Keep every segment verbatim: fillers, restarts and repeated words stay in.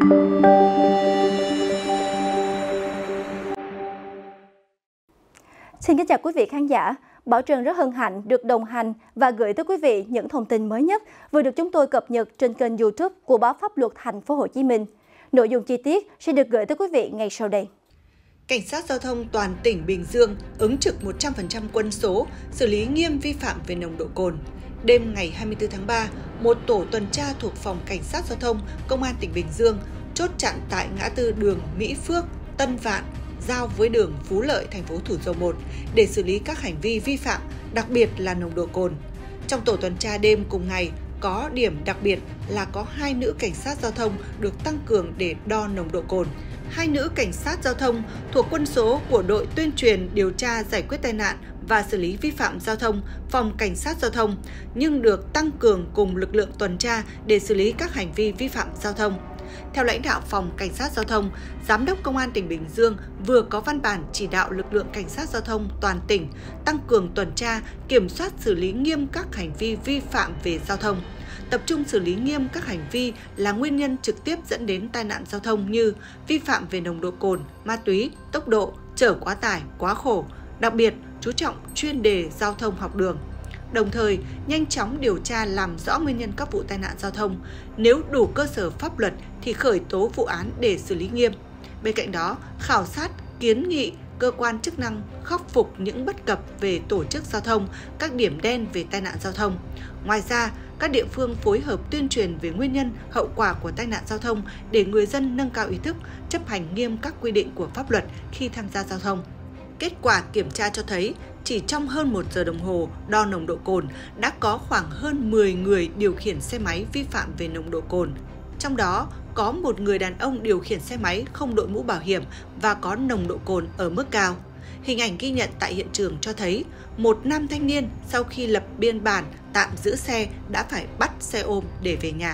Xin kính chào quý vị khán giả. Bảo Trân rất hân hạnh được đồng hành và gửi tới quý vị những thông tin mới nhất vừa được chúng tôi cập nhật trên kênh YouTube của Báo Pháp Luật Thành phố Hồ Chí Minh. Nội dung chi tiết sẽ được gửi tới quý vị ngay sau đây. Cảnh sát giao thông toàn tỉnh Bình Dương ứng trực một trăm phần trăm quân số, xử lý nghiêm vi phạm về nồng độ cồn. Đêm ngày hai mươi tư tháng ba, một tổ tuần tra thuộc Phòng Cảnh sát Giao thông Công an tỉnh Bình Dương chốt chặn tại ngã tư đường Mỹ Phước, Tân Vạn, giao với đường Phú Lợi, thành phố Thủ Dầu Một để xử lý các hành vi vi phạm, đặc biệt là nồng độ cồn. Trong tổ tuần tra đêm cùng ngày, có điểm đặc biệt là có hai nữ cảnh sát giao thông được tăng cường để đo nồng độ cồn. Hai nữ cảnh sát giao thông thuộc quân số của đội tuyên truyền điều tra giải quyết tai nạn và xử lý vi phạm giao thông, Phòng Cảnh sát Giao thông, nhưng được tăng cường cùng lực lượng tuần tra để xử lý các hành vi vi phạm giao thông. Theo lãnh đạo Phòng Cảnh sát Giao thông, Giám đốc Công an tỉnh Bình Dương vừa có văn bản chỉ đạo lực lượng cảnh sát giao thông toàn tỉnh tăng cường tuần tra, kiểm soát xử lý nghiêm các hành vi vi phạm về giao thông. Tập trung xử lý nghiêm các hành vi là nguyên nhân trực tiếp dẫn đến tai nạn giao thông như vi phạm về nồng độ cồn, ma túy, tốc độ, chở quá tải, quá khổ, đặc biệt chú trọng chuyên đề giao thông học đường. Đồng thời, nhanh chóng điều tra làm rõ nguyên nhân các vụ tai nạn giao thông. Nếu đủ cơ sở pháp luật thì khởi tố vụ án để xử lý nghiêm. Bên cạnh đó, khảo sát, kiến nghị cơ quan chức năng khắc phục những bất cập về tổ chức giao thông, các điểm đen về tai nạn giao thông. Ngoài ra, các địa phương phối hợp tuyên truyền về nguyên nhân, hậu quả của tai nạn giao thông để người dân nâng cao ý thức, chấp hành nghiêm các quy định của pháp luật khi tham gia giao thông. Kết quả kiểm tra cho thấy, chỉ trong hơn một giờ đồng hồ đo nồng độ cồn đã có khoảng hơn mười người điều khiển xe máy vi phạm về nồng độ cồn. Trong đó, có một người đàn ông điều khiển xe máy không đội mũ bảo hiểm và có nồng độ cồn ở mức cao. Hình ảnh ghi nhận tại hiện trường cho thấy, một nam thanh niên sau khi lập biên bản tạm giữ xe đã phải bắt xe ôm để về nhà.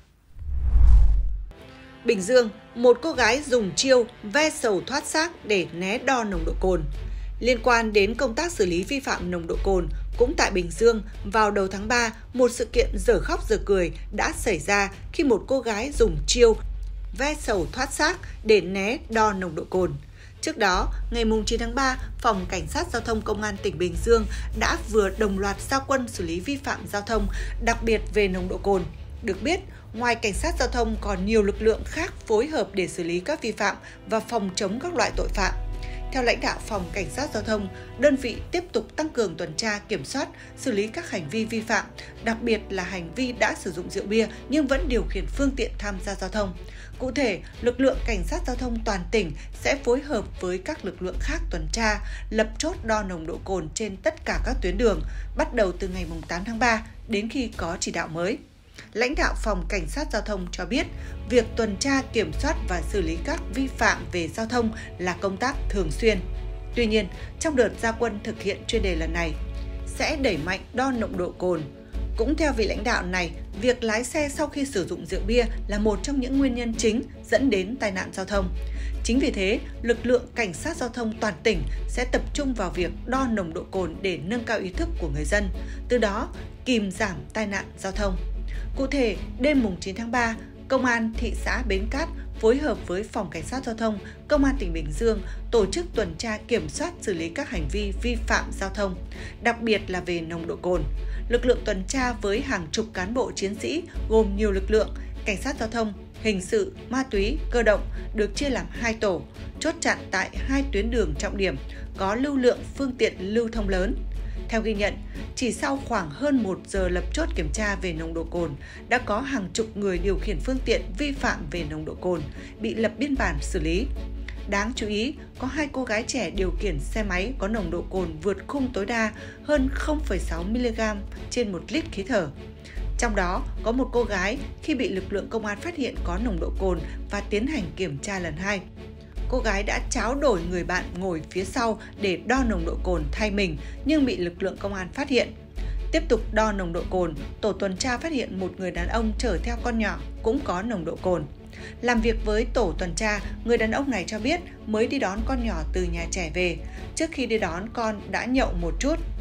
Bình Dương, một cô gái dùng chiêu ve sầu thoát xác để né đo nồng độ cồn. Liên quan đến công tác xử lý vi phạm nồng độ cồn, cũng tại Bình Dương, vào đầu tháng ba, một sự kiện dở khóc dở cười đã xảy ra khi một cô gái dùng chiêu ve sầu thoát xác để né đo nồng độ cồn. Trước đó, ngày chín tháng ba, Phòng Cảnh sát Giao thông Công an tỉnh Bình Dương đã vừa đồng loạt ra quân xử lý vi phạm giao thông, đặc biệt về nồng độ cồn. Được biết, ngoài cảnh sát giao thông còn nhiều lực lượng khác phối hợp để xử lý các vi phạm và phòng chống các loại tội phạm. Theo lãnh đạo Phòng Cảnh sát Giao thông, đơn vị tiếp tục tăng cường tuần tra, kiểm soát, xử lý các hành vi vi phạm, đặc biệt là hành vi đã sử dụng rượu bia nhưng vẫn điều khiển phương tiện tham gia giao thông. Cụ thể, lực lượng Cảnh sát Giao thông toàn tỉnh sẽ phối hợp với các lực lượng khác tuần tra, lập chốt đo nồng độ cồn trên tất cả các tuyến đường, bắt đầu từ ngày tám tháng ba đến khi có chỉ đạo mới. Lãnh đạo Phòng Cảnh sát Giao thông cho biết, việc tuần tra, kiểm soát và xử lý các vi phạm về giao thông là công tác thường xuyên. Tuy nhiên, trong đợt ra quân thực hiện chuyên đề lần này, sẽ đẩy mạnh đo nồng độ cồn. Cũng theo vị lãnh đạo này, việc lái xe sau khi sử dụng rượu bia là một trong những nguyên nhân chính dẫn đến tai nạn giao thông. Chính vì thế, lực lượng Cảnh sát Giao thông toàn tỉnh sẽ tập trung vào việc đo nồng độ cồn để nâng cao ý thức của người dân, từ đó kìm giảm tai nạn giao thông. Cụ thể, đêm chín tháng ba, Công an thị xã Bến Cát phối hợp với Phòng Cảnh sát Giao thông, Công an tỉnh Bình Dương tổ chức tuần tra kiểm soát xử lý các hành vi vi phạm giao thông, đặc biệt là về nồng độ cồn. Lực lượng tuần tra với hàng chục cán bộ chiến sĩ gồm nhiều lực lượng, cảnh sát giao thông, hình sự, ma túy, cơ động được chia làm hai tổ, chốt chặn tại hai tuyến đường trọng điểm có lưu lượng phương tiện lưu thông lớn. Theo ghi nhận, chỉ sau khoảng hơn một giờ lập chốt kiểm tra về nồng độ cồn, đã có hàng chục người điều khiển phương tiện vi phạm về nồng độ cồn, bị lập biên bản xử lý. Đáng chú ý, có hai cô gái trẻ điều khiển xe máy có nồng độ cồn vượt khung tối đa hơn không phẩy sáu mi-li-gam trên một lít khí thở. Trong đó, có một cô gái khi bị lực lượng công an phát hiện có nồng độ cồn và tiến hành kiểm tra lần hai. Cô gái đã tráo đổi người bạn ngồi phía sau để đo nồng độ cồn thay mình nhưng bị lực lượng công an phát hiện. Tiếp tục đo nồng độ cồn, tổ tuần tra phát hiện một người đàn ông chở theo con nhỏ cũng có nồng độ cồn. Làm việc với tổ tuần tra, người đàn ông này cho biết mới đi đón con nhỏ từ nhà trẻ về. Trước khi đi đón con đã nhậu một chút.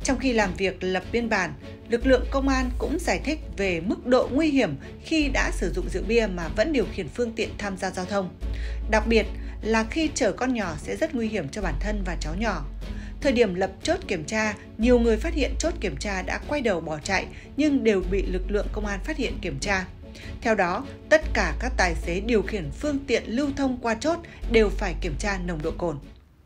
Trong khi làm việc lập biên bản, lực lượng công an cũng giải thích về mức độ nguy hiểm khi đã sử dụng rượu bia mà vẫn điều khiển phương tiện tham gia giao thông. Đặc biệt là khi chở con nhỏ sẽ rất nguy hiểm cho bản thân và cháu nhỏ. Thời điểm lập chốt kiểm tra, nhiều người phát hiện chốt kiểm tra đã quay đầu bỏ chạy nhưng đều bị lực lượng công an phát hiện kiểm tra. Theo đó, tất cả các tài xế điều khiển phương tiện lưu thông qua chốt đều phải kiểm tra nồng độ cồn.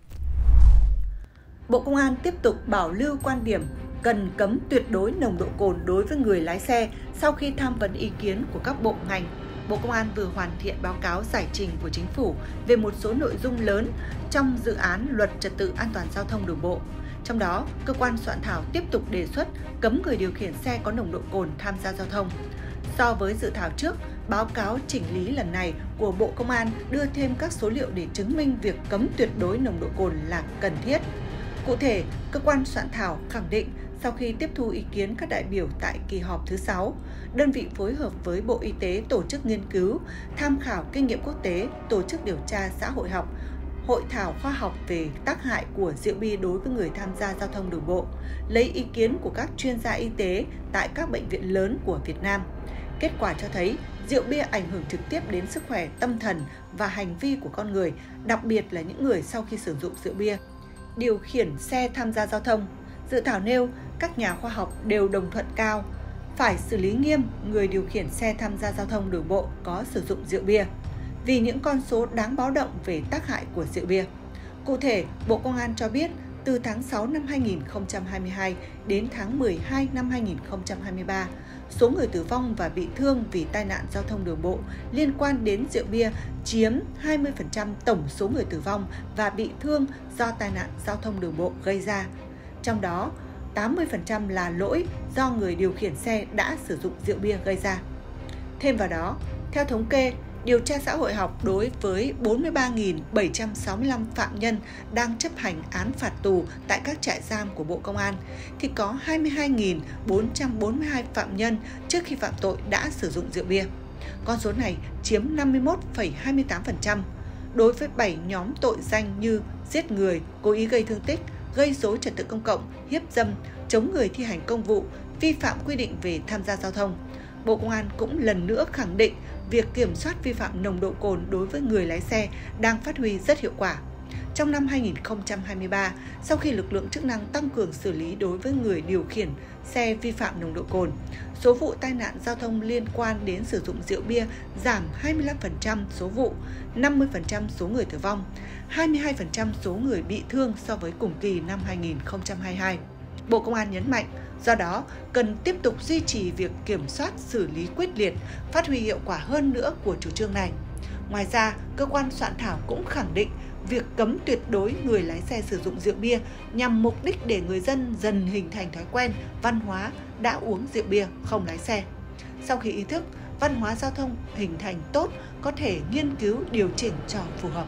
Bộ Công an tiếp tục bảo lưu quan điểm cần cấm tuyệt đối nồng độ cồn đối với người lái xe sau khi tham vấn ý kiến của các bộ ngành. Bộ Công an vừa hoàn thiện báo cáo giải trình của Chính phủ về một số nội dung lớn trong dự án Luật Trật tự an toàn giao thông đường bộ. Trong đó, cơ quan soạn thảo tiếp tục đề xuất cấm người điều khiển xe có nồng độ cồn tham gia giao thông. So với dự thảo trước, báo cáo chỉnh lý lần này của Bộ Công an đưa thêm các số liệu để chứng minh việc cấm tuyệt đối nồng độ cồn là cần thiết. Cụ thể, cơ quan soạn thảo khẳng định sau khi tiếp thu ý kiến các đại biểu tại kỳ họp thứ sáu, đơn vị phối hợp với Bộ Y tế tổ chức nghiên cứu, tham khảo kinh nghiệm quốc tế, tổ chức điều tra xã hội học, hội thảo khoa học về tác hại của rượu bia đối với người tham gia giao thông đường bộ, lấy ý kiến của các chuyên gia y tế tại các bệnh viện lớn của Việt Nam. Kết quả cho thấy, rượu bia ảnh hưởng trực tiếp đến sức khỏe tâm thần và hành vi của con người, đặc biệt là những người sau khi sử dụng rượu bia điều khiển xe tham gia giao thông. Dự thảo nêu, các nhà khoa học đều đồng thuận cao, phải xử lý nghiêm người điều khiển xe tham gia giao thông đường bộ có sử dụng rượu bia, vì những con số đáng báo động về tác hại của rượu bia. Cụ thể, Bộ Công an cho biết, từ tháng sáu năm hai nghìn không trăm hai mươi hai đến tháng mười hai năm hai nghìn không trăm hai mươi ba, số người tử vong và bị thương vì tai nạn giao thông đường bộ liên quan đến rượu bia chiếm hai mươi phần trăm tổng số người tử vong và bị thương do tai nạn giao thông đường bộ gây ra. Trong đó, tám mươi phần trăm là lỗi do người điều khiển xe đã sử dụng rượu bia gây ra. Thêm vào đó, theo thống kê, điều tra xã hội học đối với bốn mươi ba nghìn bảy trăm sáu mươi lăm phạm nhân đang chấp hành án phạt tù tại các trại giam của Bộ Công an, thì có hai mươi hai nghìn bốn trăm bốn mươi hai phạm nhân trước khi phạm tội đã sử dụng rượu bia. Con số này chiếm năm mươi mốt phẩy hai mươi tám phần trăm. Đối với bảy nhóm tội danh như giết người, cố ý gây thương tích, gây rối trật tự công cộng, hiếp dâm, chống người thi hành công vụ, vi phạm quy định về tham gia giao thông, Bộ Công an cũng lần nữa khẳng định việc kiểm soát vi phạm nồng độ cồn đối với người lái xe đang phát huy rất hiệu quả. Trong năm hai nghìn không trăm hai mươi ba, sau khi lực lượng chức năng tăng cường xử lý đối với người điều khiển xe vi phạm nồng độ cồn, số vụ tai nạn giao thông liên quan đến sử dụng rượu bia giảm hai mươi lăm phần trăm số vụ, năm mươi phần trăm số người tử vong, hai mươi hai phần trăm số người bị thương so với cùng kỳ năm hai nghìn không trăm hai mươi hai. Bộ Công an nhấn mạnh, do đó cần tiếp tục duy trì việc kiểm soát xử lý quyết liệt, phát huy hiệu quả hơn nữa của chủ trương này. Ngoài ra, cơ quan soạn thảo cũng khẳng định việc cấm tuyệt đối người lái xe sử dụng rượu bia nhằm mục đích để người dân dần hình thành thói quen, văn hóa đã uống rượu bia không lái xe. Sau khi ý thức, văn hóa giao thông hình thành tốt, có thể nghiên cứu điều chỉnh cho phù hợp.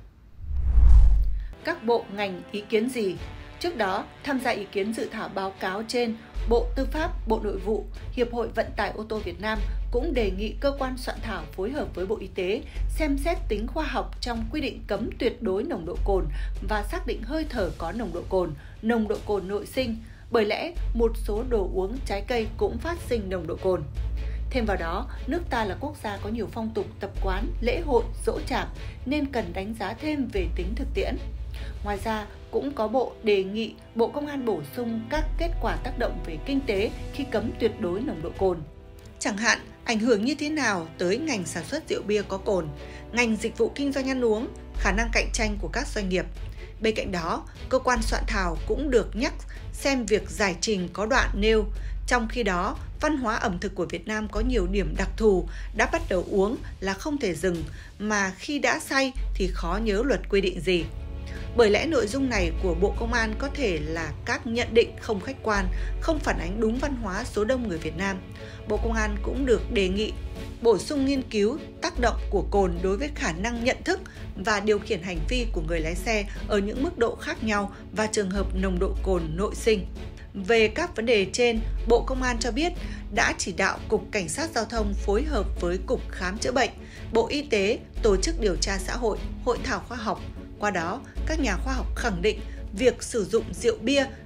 Các bộ ngành ý kiến gì? Trước đó, tham gia ý kiến dự thảo báo cáo trên, Bộ Tư pháp, Bộ Nội vụ, Hiệp hội Vận tải ô tô Việt Nam cũng đề nghị cơ quan soạn thảo phối hợp với Bộ Y tế xem xét tính khoa học trong quy định cấm tuyệt đối nồng độ cồn và xác định hơi thở có nồng độ cồn, nồng độ cồn nội sinh, bởi lẽ một số đồ uống trái cây cũng phát sinh nồng độ cồn. Thêm vào đó, nước ta là quốc gia có nhiều phong tục, tập quán, lễ hội, giỗ chạp nên cần đánh giá thêm về tính thực tiễn. Ngoài ra, cũng có bộ đề nghị Bộ Công an bổ sung các kết quả tác động về kinh tế khi cấm tuyệt đối nồng độ cồn. Chẳng hạn, ảnh hưởng như thế nào tới ngành sản xuất rượu bia có cồn, ngành dịch vụ kinh doanh ăn uống, khả năng cạnh tranh của các doanh nghiệp. Bên cạnh đó, cơ quan soạn thảo cũng được nhắc xem việc giải trình có đoạn nêu. Trong khi đó, văn hóa ẩm thực của Việt Nam có nhiều điểm đặc thù, đã bắt đầu uống là không thể dừng, mà khi đã say thì khó nhớ luật quy định gì. Bởi lẽ nội dung này của Bộ Công an có thể là các nhận định không khách quan, không phản ánh đúng văn hóa số đông người Việt Nam. Bộ Công an cũng được đề nghị bổ sung nghiên cứu tác động của cồn đối với khả năng nhận thức và điều khiển hành vi của người lái xe ở những mức độ khác nhau và trường hợp nồng độ cồn nội sinh. Về các vấn đề trên, Bộ Công an cho biết đã chỉ đạo Cục Cảnh sát Giao thông phối hợp với Cục Khám chữa bệnh, Bộ Y tế tổ chức điều tra xã hội, hội thảo khoa học. Qua đó, các nhà khoa học khẳng định việc sử dụng rượu bia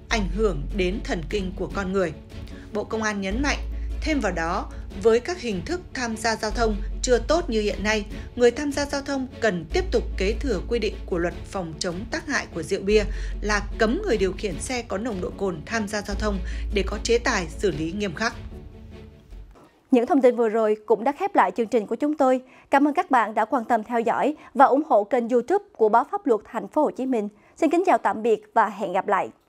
ảnh hưởng đến thần kinh của con người. Bộ Công an nhấn mạnh, thêm vào đó, với các hình thức tham gia giao thông chưa tốt như hiện nay, người tham gia giao thông cần tiếp tục kế thừa quy định của luật phòng chống tác hại của rượu bia là cấm người điều khiển xe có nồng độ cồn tham gia giao thông để có chế tài xử lý nghiêm khắc. Những thông tin vừa rồi cũng đã khép lại chương trình của chúng tôi. Cảm ơn các bạn đã quan tâm theo dõi và ủng hộ kênh YouTube của Báo Pháp Luật Thành phố Hồ Chí Minh. Xin kính chào tạm biệt và hẹn gặp lại.